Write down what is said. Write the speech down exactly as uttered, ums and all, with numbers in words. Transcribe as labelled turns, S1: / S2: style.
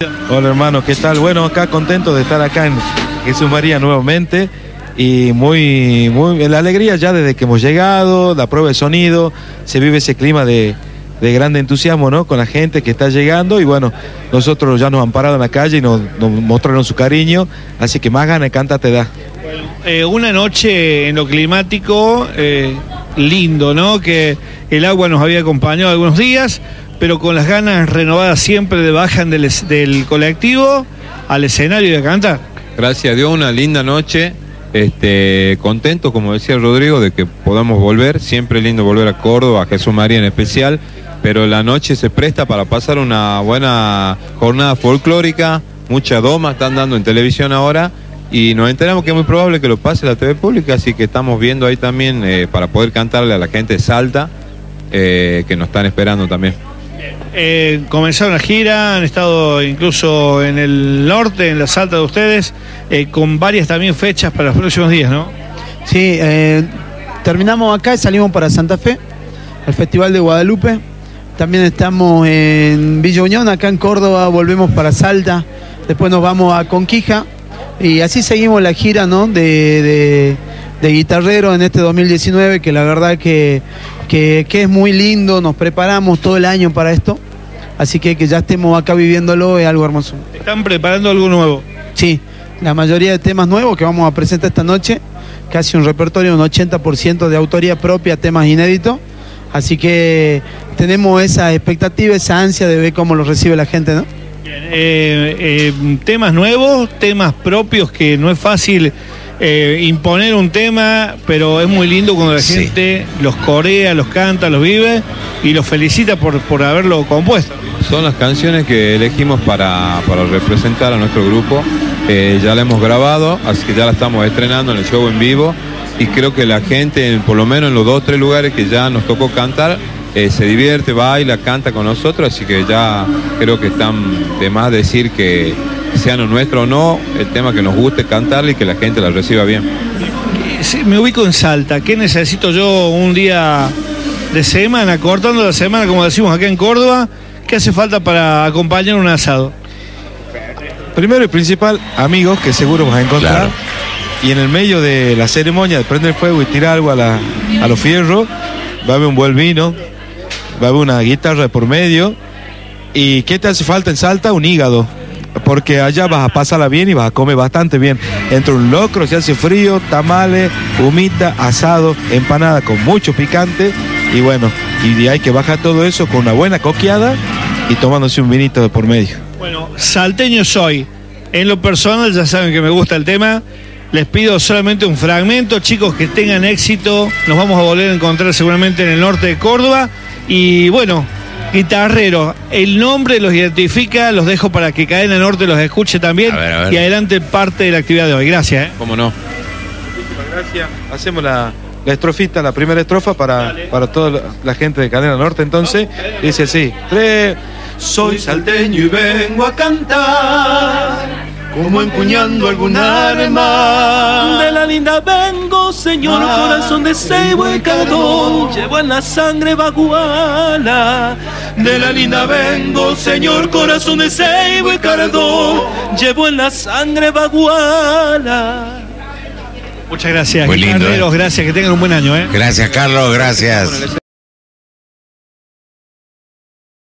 S1: Hola hermano, ¿qué tal? Bueno, acá contento de estar acá en Jesús María nuevamente y muy, muy, la alegría ya desde que hemos llegado, la prueba de sonido, se vive ese clima de, de grande entusiasmo, ¿no? Con la gente que está llegando y bueno, nosotros ya nos han parado en la calle y nos, nos mostraron su cariño, así que más ganas de cantar te da.
S2: Bueno, eh, una noche en lo climático eh, lindo, ¿no? Que el agua nos había acompañado algunos días, pero con las ganas renovadas siempre de bajan del, del colectivo al escenario y a cantar.
S3: Gracias a Dios, una linda noche, este, contento, como decía Rodrigo, de que podamos volver, siempre es lindo volver a Córdoba, a Jesús María en especial, pero la noche se presta para pasar una buena jornada folclórica, mucha doma están dando en televisión ahora, y nos enteramos que es muy probable que lo pase la T V pública, así que estamos viendo ahí también eh, para poder cantarle a la gente de Salta, eh, que nos están esperando también.
S2: Eh, comenzaron la gira, han estado incluso en el norte, en la Salta de ustedes, eh, con varias también fechas para los próximos días, ¿no?
S4: Sí, eh, terminamos acá y salimos para Santa Fe, al Festival de Guadalupe. También estamos en Villa Unión, acá en Córdoba, volvemos para Salta, después nos vamos a Conquija y así seguimos la gira, ¿no? de, de, de guitarrero en este dos mil diecinueve, que la verdad que... Que, que es muy lindo, nos preparamos todo el año para esto, así que que ya estemos acá viviéndolo es algo hermoso.
S2: ¿Están preparando algo nuevo?
S4: Sí, la mayoría de temas nuevos que vamos a presentar esta noche, casi un repertorio, un ochenta por ciento de autoría propia, temas inéditos, así que tenemos esa expectativa, esa ansia de ver cómo lo recibe la gente, ¿no?
S2: Bien, eh, eh, temas nuevos, temas propios que no es fácil... Eh, imponer un tema, pero es muy lindo cuando la sí. gente los corea, los canta, los vive y los felicita por, por haberlo compuesto.
S3: Son las canciones que elegimos para, para representar a nuestro grupo, eh, ya la hemos grabado, así que ya la estamos estrenando en el show en vivo y creo que la gente, por lo menos en los dos o tres lugares que ya nos tocó cantar, eh, se divierte, baila, canta con nosotros, así que ya creo que están de más decir que sean nuestro o no, el tema que nos guste cantarle y que la gente la reciba bien.
S2: Sí, me ubico en Salta, ¿qué necesito yo un día de semana, cortando la semana, como decimos acá en Córdoba? ¿Qué hace falta para acompañar un asado?
S1: Primero y principal, amigos que seguro vas a encontrar. Claro. Y en el medio de la ceremonia de prender fuego y tirar algo a, la, a los fierros, va a haber un buen vino, va a haber una guitarra por medio. ¿Y qué te hace falta en Salta? Un hígado. Porque allá vas a pasarla bien y vas a comer bastante bien. Entre un locro, si hace frío, tamales, humita, asado, empanada con mucho picante. Y bueno, y hay que bajar todo eso con una buena coqueada y tomándose un vinito de por medio.
S2: Bueno, salteño soy. En lo personal, ya saben que me gusta el tema. Les pido solamente un fragmento, chicos, que tengan éxito. Nos vamos a volver a encontrar seguramente en el norte de Córdoba. Y bueno... Guitarrero, el nombre los identifica, los dejo para que Cadena Norte los escuche también. A ver, a ver. Y adelante parte de la actividad de hoy. Gracias. ¿eh?
S3: ¿Cómo no?
S1: Muchísimas gracias. Hacemos la, la estrofita, la primera estrofa para, para toda la gente de Cadena Norte. Entonces, dice así: tres. Soy salteño y vengo a cantar, como empuñando algún arma.
S5: De la linda vengo, señor, ah, corazón de ceibo y cardón, llevo en la sangre baguala.
S1: De la linda vengo, señor, corazón de ceibo y cardón,
S5: llevo en la sangre baguala.
S2: Muchas gracias,
S6: muy lindo,
S2: guitarreros, eh. gracias, que tengan un buen año, ¿eh?
S6: Gracias, Carlos, gracias.